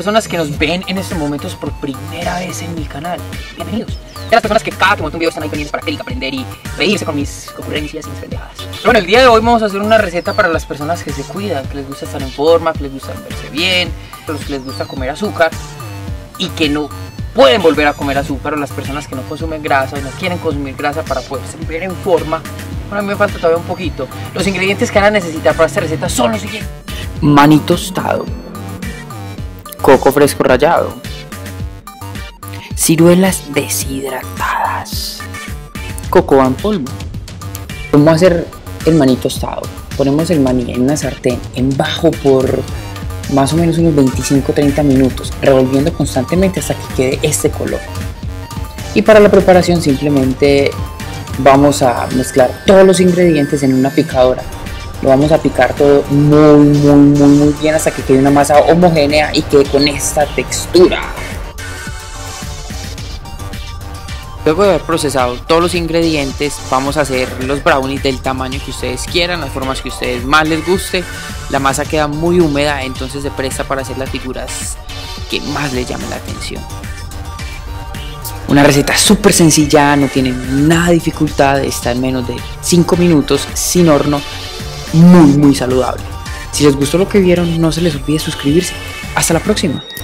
personas que nos ven en estos momentos por primera vez en mi canal, bienvenidos. Y a las personas que cada que monto un video están ahí pendientes para aprender y reírse con mis ocurrencias y mis pendejadas. Pero bueno, el día de hoy vamos a hacer una receta para las personas que se cuidan, que les gusta estar en forma, que les gusta verse bien, los que les gusta comer azúcar y que no pueden volver a comer azúcar, o las personas que no consumen grasa o no quieren consumir grasa para poderse ver en forma. Bueno, a mí me falta todavía un poquito. Los ingredientes que van a necesitar para esta receta son los siguientes: maní tostado, coco fresco rallado, ciruelas deshidratadas, cocoa en polvo. Vamos a hacer el maní tostado. Ponemos el maní en una sartén en bajo por más o menos unos 25-30 minutos, revolviendo constantemente hasta que quede este color. Y para la preparación simplemente vamos a mezclar todos los ingredientes en una picadora. Lo vamos a picar todo muy bien hasta que quede una masa homogénea y quede con esta textura. Luego de haber procesado todos los ingredientes, vamos a hacer los brownies del tamaño que ustedes quieran, las formas que a ustedes más les guste. La masa queda muy húmeda, entonces se presta para hacer las figuras que más les llamen la atención. Una receta súper sencilla, no tiene nada de dificultad, está en menos de 5 minutos, sin horno, muy saludable. Si les gustó lo que vieron, no se les olvide suscribirse. Hasta la próxima.